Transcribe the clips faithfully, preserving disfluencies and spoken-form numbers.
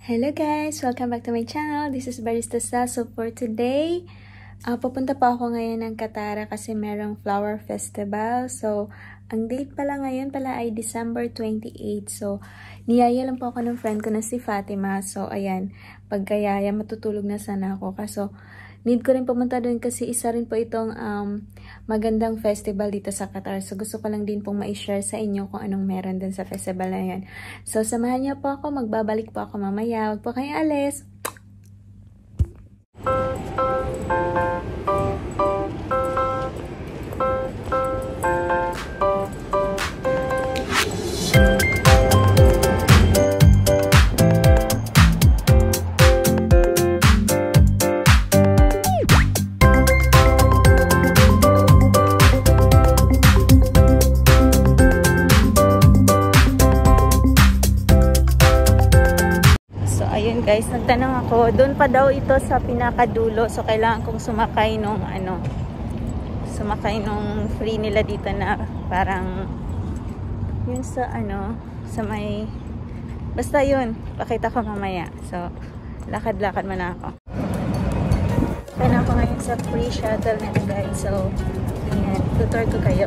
Hello guys! Welcome back to my channel. This is Barista Sal. So for today, uh, pupunta pa ako ngayon ng Katara kasi merong flower festival. So, ang date pala ngayon pala ay December twenty-eighth. So, niyaya lang po ako ng friend ko na si Fatima. So, ayan, pagkayaya matutulog na sana ako. Kaso, need ko rin pumunta doon kasi isa rin po itong um, magandang festival dito sa Qatar. So, gusto ko lang din pong ma-share sa inyo kung anong meron din sa festival na yan. So, samahan niyo po ako. Magbabalik po ako mamaya. Huwag po kayong alis. Guys, nagtanong ako, doon pa daw ito sa pinakadulo. So, kailangan kong sumakay nung ano, sumakay nung free nila dito na parang yun sa ano, sa may, basta yun, pakita ko mamaya. So, lakad-lakad muna ako. Kaya na ako ngayon sa free shuttle nila guys. So, ayan, tutor ko kayo.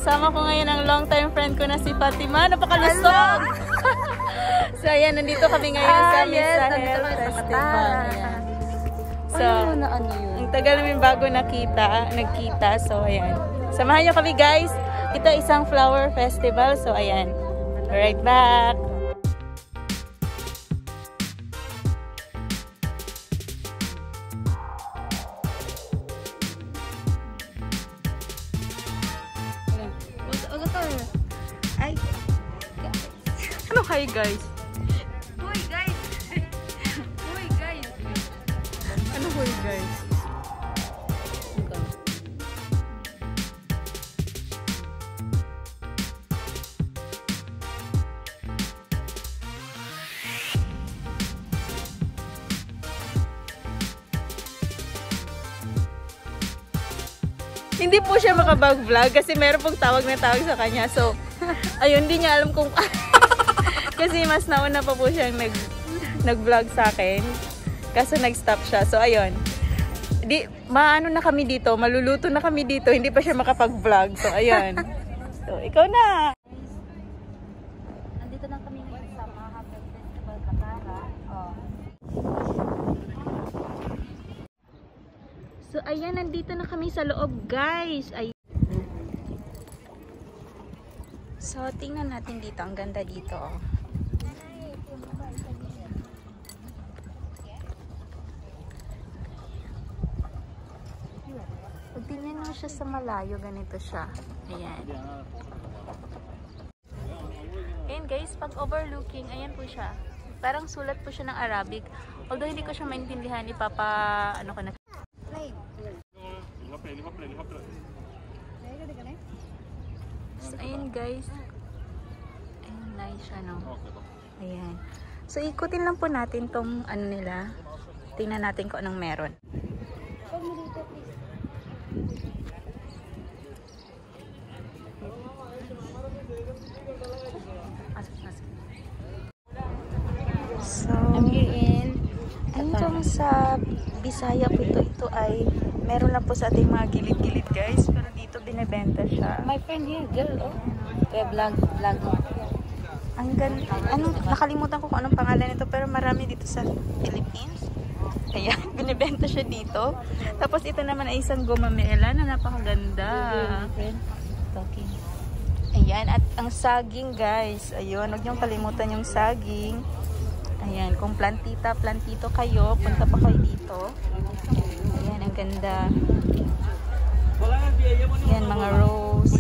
Kasama ko ngayon ang long-time friend ko na si Fatima. Napakalusog! So, ayan, nandito kami ngayon ah, sa Miss yes, Sahel Festival. Ayan. So, ano na ano yun? Ang tagal namin bago nakita, nagkita. So, ayan. Samahan nyo kami, guys. Ito isang flower festival. So, ayan. Right back. Ay. Ano hi guys? Hoy guys. Hoy guys. Ano hoy guys? Hindi po siya makabag-vlog kasi meron pong tawag na tawag sa kanya. So, ayun, hindi niya alam kung... kasi mas nauna pa po siyang nag, nag-vlog sa akin. Kaso nag-stop siya. So, ayun. Di, maano na kami dito. Maluluto na kami dito. Hindi pa siya makapag-vlog. So, ayun. So, ikaw na! Nandito na kami ngayon sa Maha Festival Katara. Oh. So, ayan, nandito na kami sa loob, guys. Ay so, tingnan natin dito. Ang ganda dito, oh. Pag tingnan mo siya sa malayo, ganito siya. Ayan. Ayan, guys, pag overlooking, ayan po siya. Parang sulat po siya ng Arabic. Although, hindi ko siya maintindihan, ipapa, ano ko na. So, ayan guys. Ayan, nice siya, no? Ayan. So, ikutin lang po natin tong ano nila. Tingnan natin kung anong meron. So, ayun tong sa Bisaya po ito. Ito ay meron lang po sa ating mga gilid-gilid, guys. Pero dito binibenta siya. My friend here, girl, oh. Kaya vlog, vlog mo. Ang ganda. Anong, nakalimutan ko kung anong pangalan nito, pero marami dito sa Philippines. Ayan, binibenta siya dito. Tapos ito naman ay isang gumamela na napakaganda. Talking. Ayan, at ang saging, guys. Ayun, huwag niyong kalimutan yung saging. Ayan, kung plantita, plantito kayo, punta pa kayo dito. Ayan, ang ganda. Ayan, mga rose.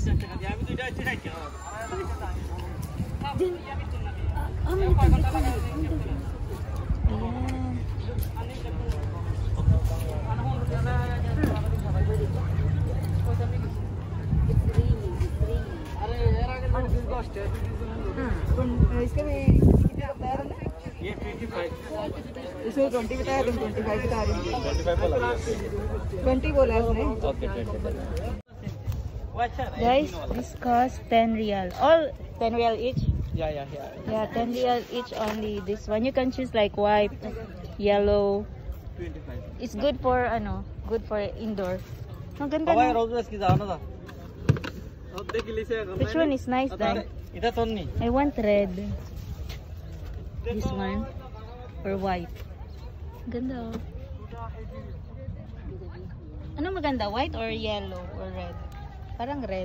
ये पच्चीस इसमें ट्वेंटी बताया तुम twenty five बता रही हो twenty बोला उसने okay Guys, this costs ten real. All ten real each? yeah yeah yeah Yeah, ten real each only. This one you can choose like white, yellow. twenty-five It's good for ano, good for indoor. Ang ganda हवाई na. रोज इसकी जाना था अब देख लीजिए Which one is nice then? इधर तो नहीं I want red. This one or white. Ganda oh. Ano maganda? White or yellow or red? Parang red.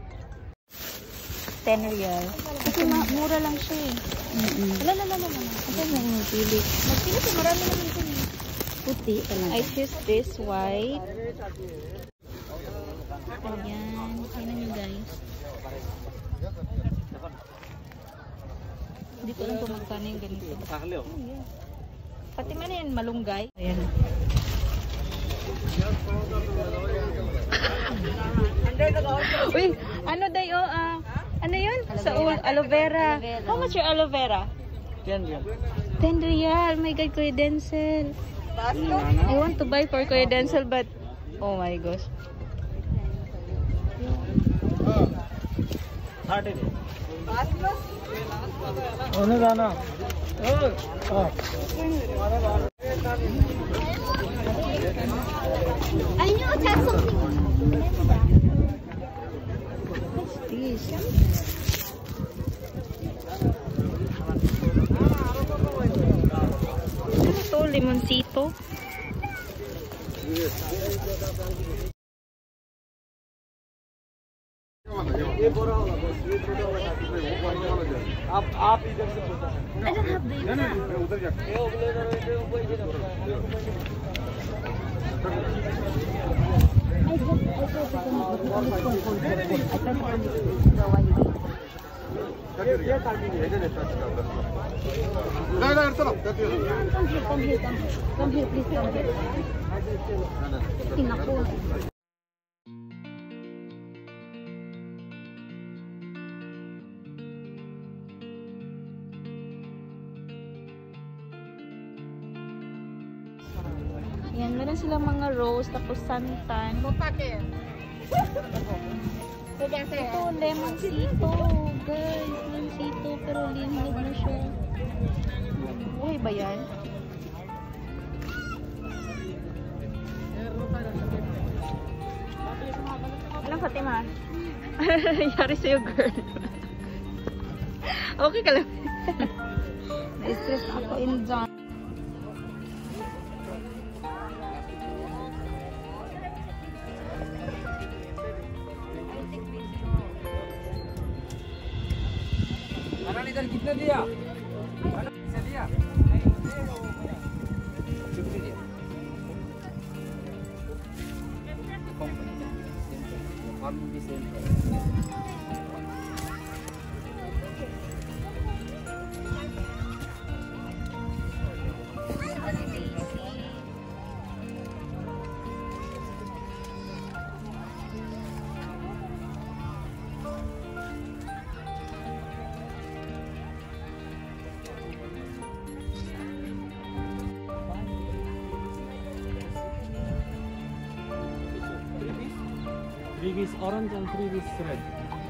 ten real. Kasi mura lang siya eh. Mm-mm. Lala, lala, lala. Ito mo yung pili. Magpili ko, marami naman ito eh. Puti talaga. I choose this white. Ayan. Tingnan nyo guys. Hindi ko alam kung magkano yung ganito. Oh, yeah. Pati man yan, malunggay. Ayan. Uy, ano dayo? Uh, ano yun? Aloe Sa vera. aloe vera. Aloe vera. How much your aloe vera? ten real ten real. My God, Kuya Denzel. I want to buy for Kuya Denzel, but oh my gosh. thirty ओने जाना I know that's something. What's this? Ano to? Limoncito? आप आप इधर से पूछा I don't have the उधर जा Yan, meron silang mga rose, tapos santan. Ito, lemoncito. Guys, lemoncito. Pero linig na siya. Buhay ba yan? Alam, Fatima? Yari sa'yo, girl. Okay ka lang. Na-stress ako in John. इधर कितने दिया दिया three piece orange and three piece red.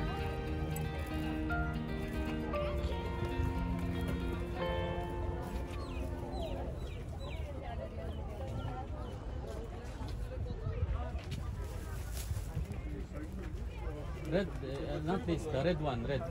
Red, uh, not this, the red one, red.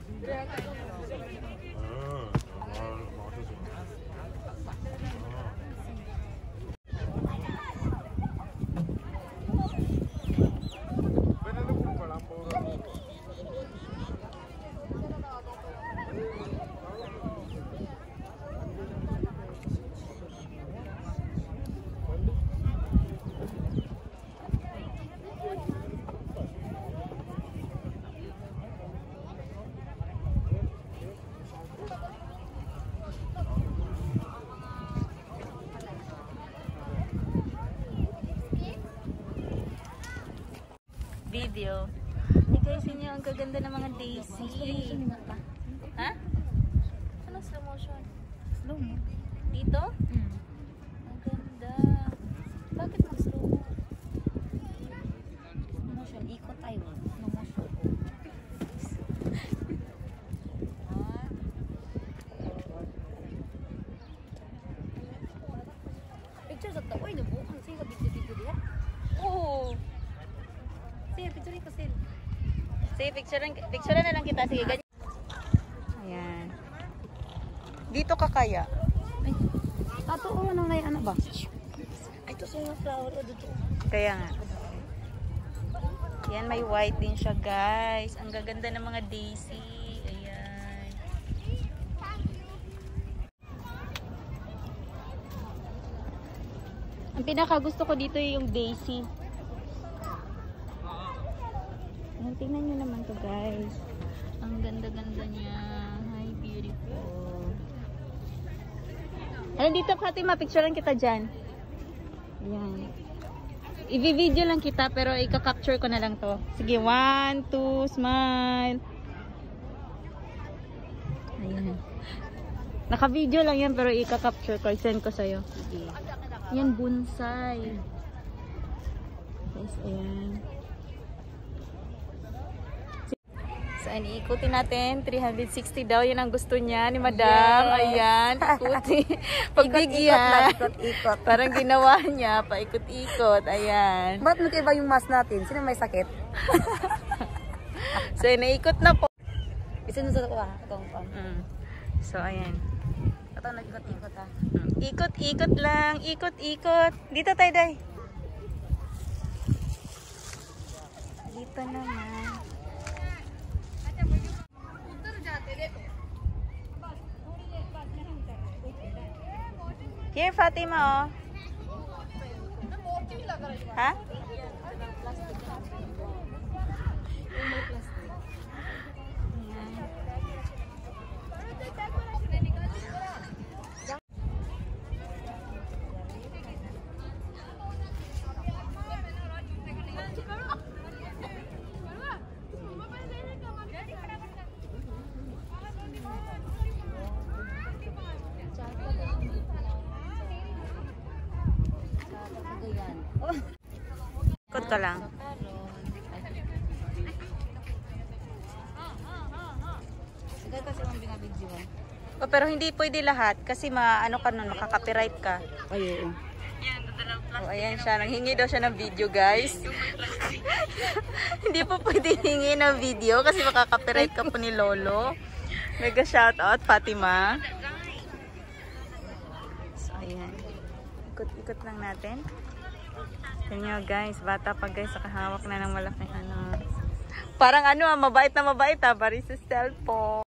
Video. Hey guys, inyo ang gaganda ng mga daisy. Ha? Ano slow motion? Slow mo? Dito? Mm. Ang ganda. Bakit mag-slow mo? Slow motion. Ikot tayo. Slow motion. Picture sa tao. Uy, nabukan. Sige ka video-video diya. Oo. Sige, picture ko sil. Sige, picturean, picturean na lang kita. Sige, ganyan. Ayan. Dito ka kaya? Ay, tato ko ano ngayon, ano ba? Ay, ito sa flower o dito. Kaya nga. Yan, may white din siya, guys. Ang gaganda ng mga daisy. Ayan. Ang pinaka gusto ko dito yung daisy. Ayan, tingnan nyo naman to, guys. Ang ganda-ganda niya. Hi, beautiful. Ayan, dito, Fatima. Picturean kita dyan. Ayan. I-video lang kita, pero i-capture ko na lang to. Sige, one, two, smile. Ayan. Naka-video lang yan, pero i-capture ko. I-send ko sa'yo. Sige. Yan, bonsai. Guys, ayan. Saan ikutin natin? three hundred sixty daw. Yun ang gusto niya ni Madam. Yes. Ayan. Ikutin. Pagbigyan. Ikot-ikot. Parang ginawa niya. Paikot-ikot. Ayan. Ba't nag-iba yung mask natin? Sino may sakit? So, naikot na po. Isunod sa ko ah. Itong pang. Mm. So, ayan. Ito, nag-ikot-ikot ah. Ikot-ikot lang. Ikot-ikot. Dito tayo, Day. Dito naman. Here, Fatima, oh. Ha? Ikot ka lang. Sige kasi mong binabidyo. Oh, pero hindi pwede lahat kasi maano ka nun, makaka-copyright ka. Ay, oo. Oh, ayan siya. Nanghingi daw siya ng video, guys. Hindi po pwede hingi ng video kasi makaka-copyright ka po ni Lolo. Mega shoutout, Fatima. So, ayan. Ikot-ikot lang natin. Yan nyo, guys. Bata pa, guys. Nakahawak na ng malaking ano. Parang ano, ah, mabait na mabait, ah. Bari sa cellphone.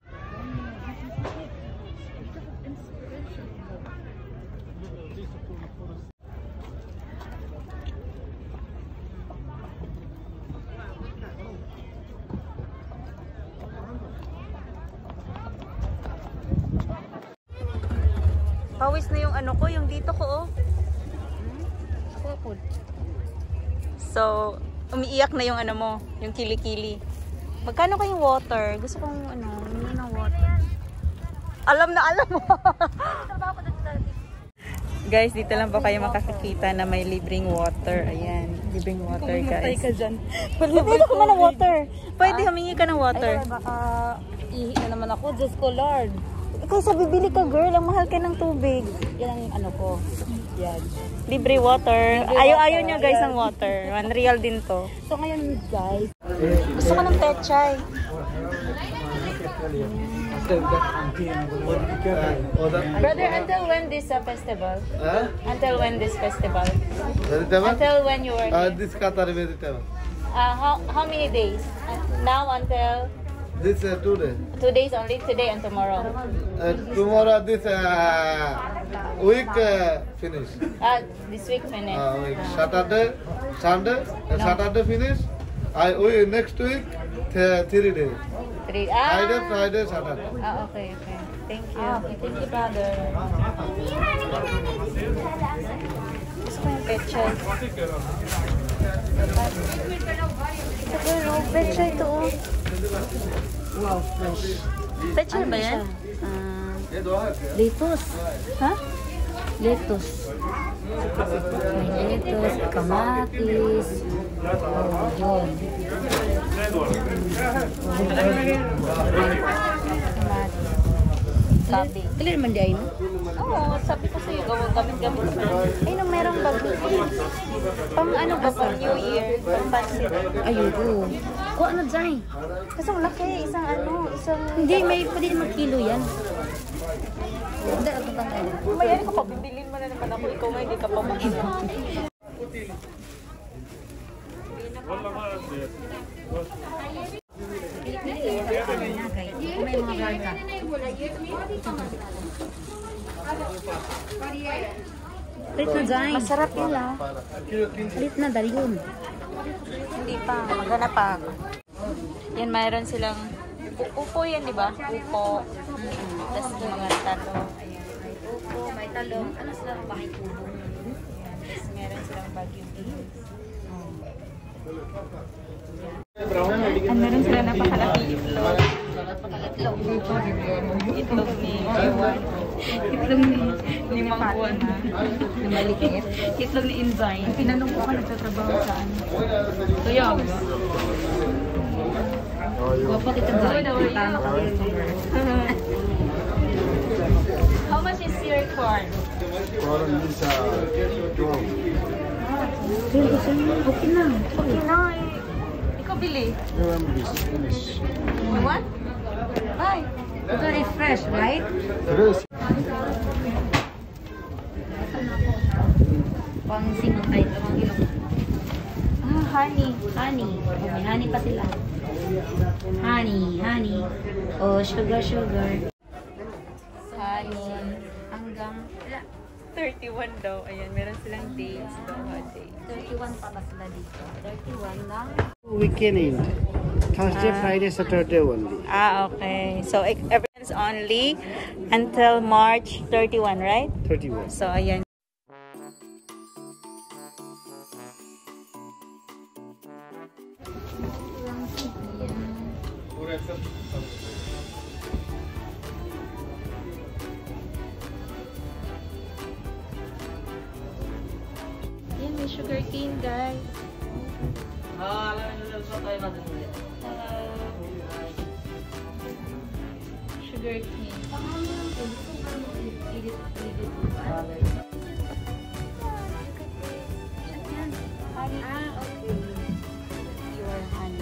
Pawis na yung ano ko, yung dito ko, oh. Ako po. So, umiiyak na yung ano mo, yung kilikili. Magkano kayong water? Gusto kong ano, hindi ng water. Alam na alam mo. Guys, dito lang po kayo makakakita na may libreng water. Ayan, libreng water, guys. ka dyan. Pwede ko man ng water. Pwede, humingi ka ng water. Ay, baka ihi na naman ako. Diyos ko, Lord. Kaysa bibili ka, girl. Ang mahal ka ng tubig. Yan ang ano ko. Yan. Libre water. Libre Ayaw-ayaw water, nyo, guys, ayan. ng water. One real din to. So ngayon, guys. Gusto ko ng pechay. Brother, until when this uh, festival? Huh? Until when this festival? Vegetable? Until when you were Uh, here? this Qatar vegetable. Uh, how, how many days? Uh, now until This uh, today. two days only, today and tomorrow. Uh, tomorrow this uh, week uh, finish. Uh, this week finish. Uh, week Uh, Saturday, Sunday, uh, No. Saturday finish. I we next week th three days. three. Ah, Friday, Friday, Saturday. ah, okay, okay. Thank you. Ah, okay, thank you, brother. Gusto ko yung pechay. Ito ko yung pechay to. Oh. Wow, fresh. Pechay Ano ba yan? siya? Ah, Lettuce. ha? Lettuce. May lettuce, kamatis. Oh, yun. Sabi. Clear man di ay, no? Oo, sabi ko sa'yo, gawag gamit-gamit ko. Ay, nung merong bag. Pang ano ba, pang New Year, pang pansit. Ayoko. Ko ano dyan? Kasi ang laki, isang ano, isang... Hindi, may pwede naman kilo yan. Hindi, ito bang ano? Mayan ko pa, bibilin mo na naman ako. Ikaw nga, hindi ka pa makina. May mga garga. Lit na dyan. Masarap yun ah. Lit na, dali yun. Hindi pa, maghanap pa ako. Yan, mayroon silang... Upo yan, di ba? Upo. Mm-hmm. Tapos yung mga talo. May upo, may talong. Ano sila ang bahay kubo? Tapos meron silang bagyo beans. At meron sila napakalaki itlog. Itlog ni Ewan. Itlog ni limang buwan na. Na maliit. Itlog ni Inzine. Tinanong ko ka nagtatrabaho saan. Kaya ba? Wapa kita dyan. Tama ka rin. How much is your corn? Corn is uh, twelve. Okay na. Okay na eh. Ikaw bili. Finish. You want? Ito is fresh, right? Fresh. Pang single type. Ah, honey. Honey. Oh, may honey pa sila. Honey, honey. Oh, sugar, sugar. Honey. Hanggang thirty-one daw. Ayan, meron silang dates. Doha dates. thirty-one pa ba sila dito? thirty-one lang. Weekend in. Thursday, Friday, Saturday only. Ah, okay. So, everything's only until March thirty-one, right? thirty-one. So, ayan. Ayan, may sugar cane, guys. Sugar cane. Ah, okay. Your honey.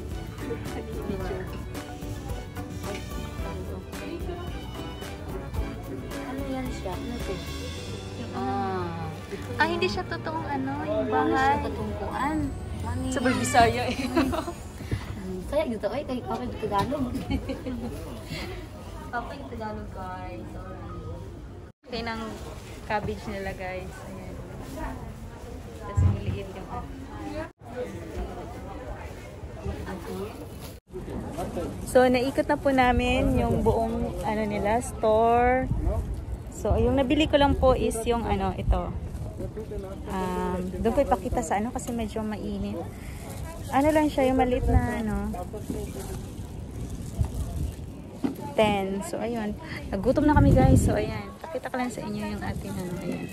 Ano yan siya? Ano ito? Ah. Ah, hindi siya totoong ano, yung Ano siya bahay. katungkuan? Mani. Sa Bisaya eh. Kaya dito ay kay okay Tagalog. Okay Tagalog guys. Okay ng cabbage nila, guys. Ayan. Tapos niliit yung So, naikot na po namin yung buong ano nila, store. So, yung nabili ko lang po is yung ano, ito. Um, doon ko ipakita sa ano kasi medyo mainit. Ano lang siya, yung maliit na ano. ten. So, ayun. Nagutom na kami, guys. So, ayan. Pakita ko lang sa inyo yung ating ano. Ayan.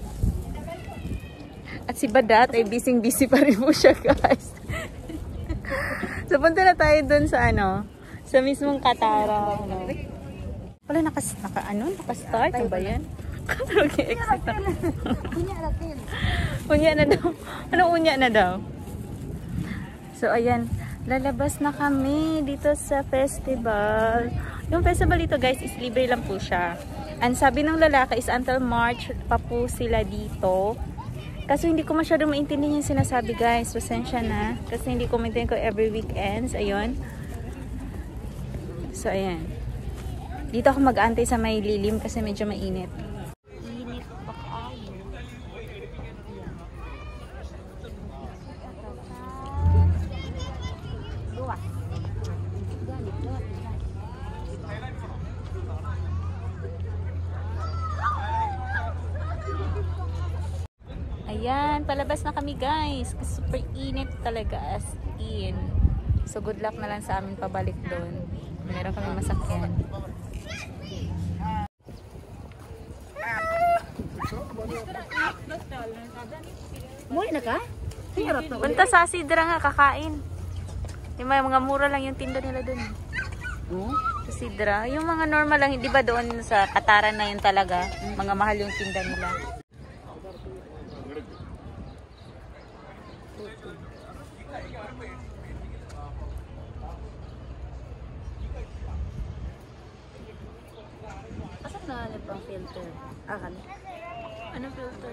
At si Badat ay busy-busy pa rin po siya, guys. So, punta na tayo dun sa ano, sa mismong Katara. Ano. Wala, nakas, naka, ano, naka-start. Ano ba yan? Nag-exit na. Unya natin. Unya na daw. Ano unya na daw? So, ayan. Lalabas na kami dito sa festival. Yung festival dito, guys, is libre lang po siya. And sabi ng lalaki is until March pa po sila dito. Kaso hindi ko masyadong maintindihan yung sinasabi, guys. Pasensya na. Kasi hindi ko maintindihan ko every weekends. Ayun. So, ayan. Dito ako mag-aantay sa may lilim kasi medyo mainit. Init pa kayo. Dua. Ganit, dua. Ayan, palabas na kami, guys. Kasi super init talaga, as in. So, good luck na lang sa amin pabalik doon. Meron kami masakyan. Muli na ka? Punta sa Sidra nga, kakain. Yung mga, mga mura lang yung tinda nila doon. Oh? Sa Sidra. Yung mga normal lang, hindi ba doon sa Katara na yun talaga? Mga mahal yung tinda nila. Pasok na ano pang filter? Ah, kani. Anong filter?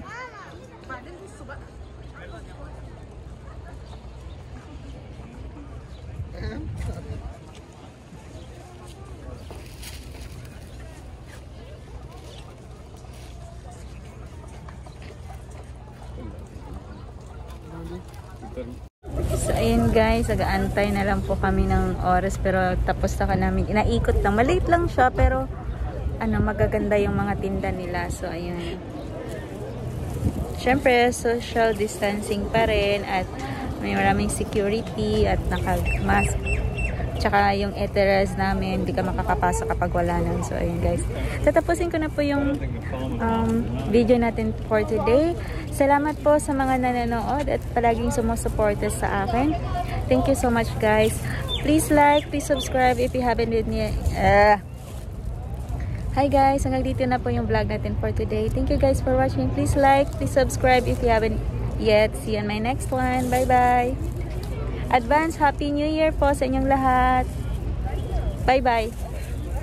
So, ayun guys, nag-aantay na lang po kami ng oras pero tapos na ka namin. Inaikot lang. Maliit lang siya pero ano, magaganda yung mga tinda nila. So, ayun. Siyempre, social distancing pa rin at may maraming security at naka-mask. Tsaka yung eteras namin, hindi ka makakapasok kapag wala nun. So, ayun guys. Tatapusin ko na po yung um, video natin for today. Salamat po sa mga nanonood at palaging sumusuporta sa akin. Thank you so much, guys. Please like, please subscribe if you haven't yet. Uh, Hi guys, hanggang dito na po yung vlog natin for today. Thank you guys for watching. Please like, please subscribe if you haven't yet. See you on my next one. Bye-bye. Advance Happy New Year po sa inyong lahat. Bye-bye.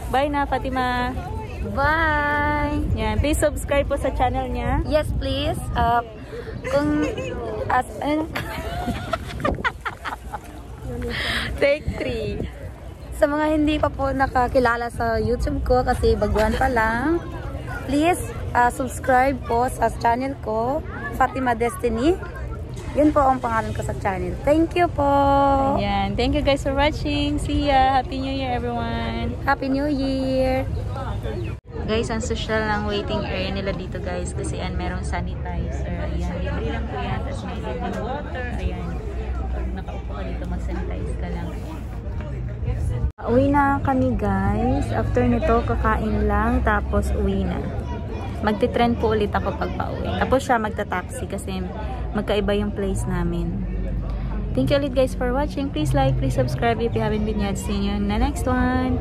Bye na, Fatima. Bye! Yan, please subscribe po sa channel niya. Yes, please. Uh, kung... As, ano? Take three. Sa mga hindi pa po nakakilala sa YouTube ko kasi baguhan pa lang, please uh, subscribe po sa channel ko, Fatima Destiny. Yun po ang pangalan ko sa channel. Thank you po! Yan, thank you guys for watching. See ya! Happy New Year everyone! Happy New Year! Guys, ang social ng waiting area nila dito guys kasi yan, merong sanitizer. Ayan, libre lang po yan. Tapos may libre water. Ayan, pag nakaupo ka dito, mag-sanitize ka lang. Uwi na kami guys. After nito, kakain lang. Tapos uwi na. Magti-trend po ulit ako pag pauwi. Tapos siya magta-taxi kasi magkaiba yung place namin. Thank you ulit guys for watching. Please like, please subscribe if you haven't been yet. See you in the next one.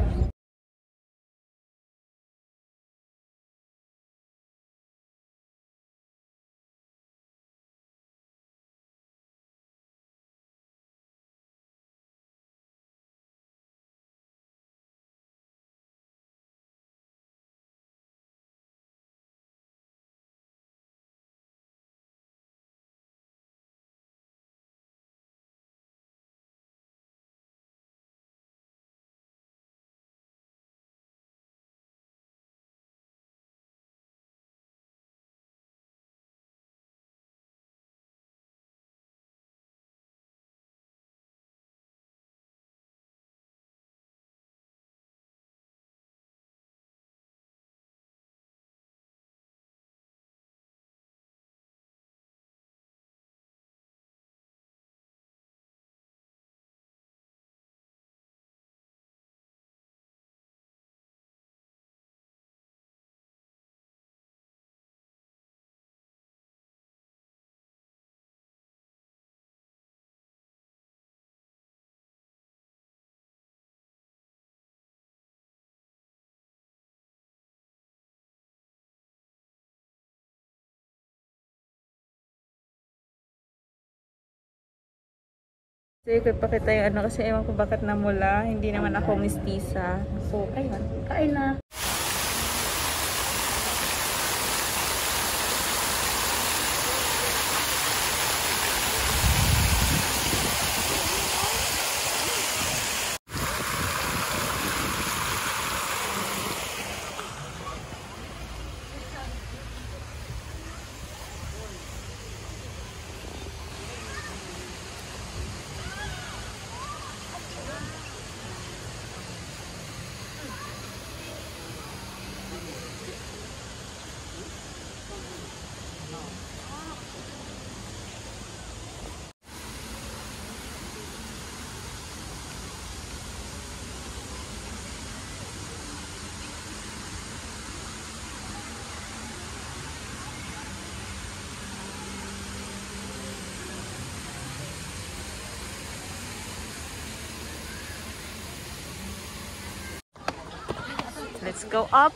Kasi ko ipakita yung ano kasi ewan ko bakit namula. Hindi naman ako mistisa. So, ayun. Kain na. Let's go up.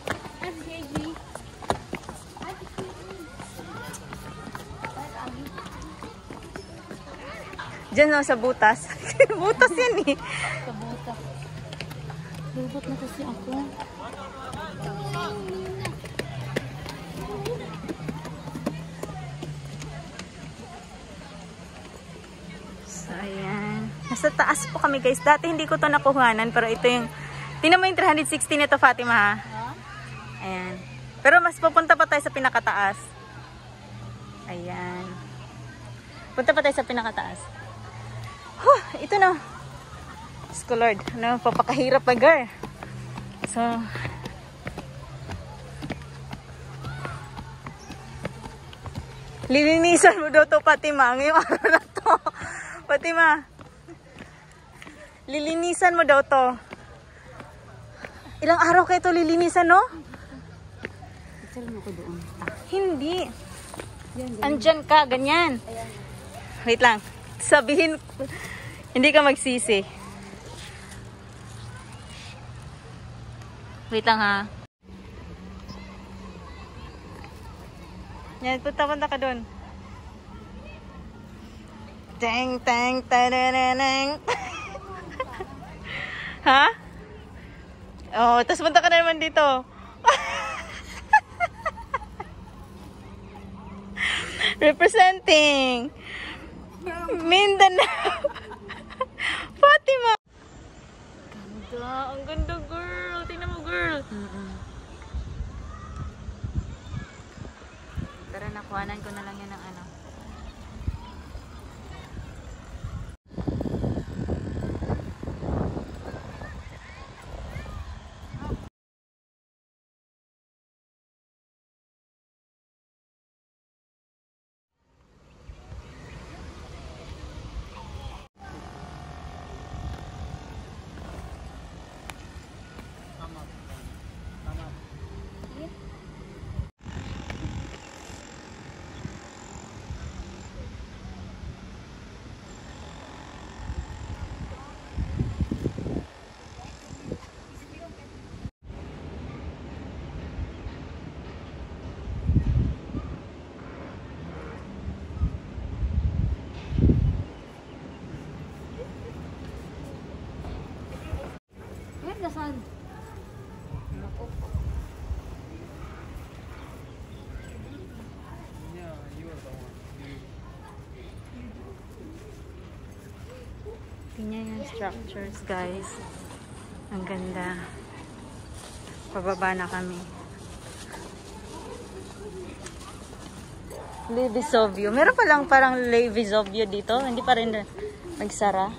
Diyan na sa butas. Butas yan eh. Sa butas. Lubot na kasi ako. So, ayan. Nasa taas po kami guys. Dati hindi ko to nakuhanan pero ito yung tingnan mo yung three sixty nito, Fatima, ha? Ayan. Pero mas pupunta pa tayo sa pinakataas. Ayan. Punta pa tayo sa pinakataas. Huh, ito na. Diyos ko Lord. Ano, papakahirap pa, girl. So, lilinisan mo daw to, Fatima. Ngayong araw na to. Fatima, lilinisan mo daw to. Ilang araw kayo ito lilinisan, no? Hindi. Andyan ka, ganyan. Wait lang. Sabihin, hindi ka magsisi. Wait lang, ha. Yan, punta-punta ka dun. Teng, teng, taranang. Ha? Oh, tapos punta ka na naman dito. Representing Mindanao. Fatima. Ganda. Ang ganda, girl. Tingnan mo, girl. Mm-mm. Tara, nakuhanan ko na lang yan ng ano. Saan? Tingnan yung structures, guys. Ang ganda. Pababa na kami. Le Vesuvio. Meron pa lang parang Le Vesuvio dito. Hindi pa rin nagsara.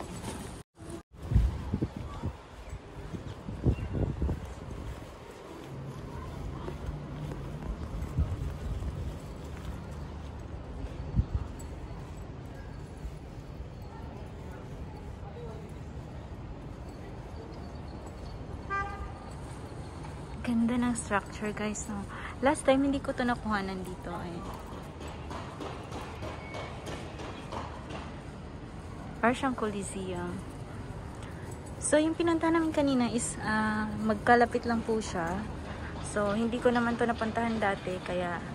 Ganda ng structure, guys, no? Last time hindi ko to nakuhanan dito eh. Parang siyang Coliseum. So yung pinunta namin kanina is uh, magkalapit lang po siya. So hindi ko naman to napuntahan dati, kaya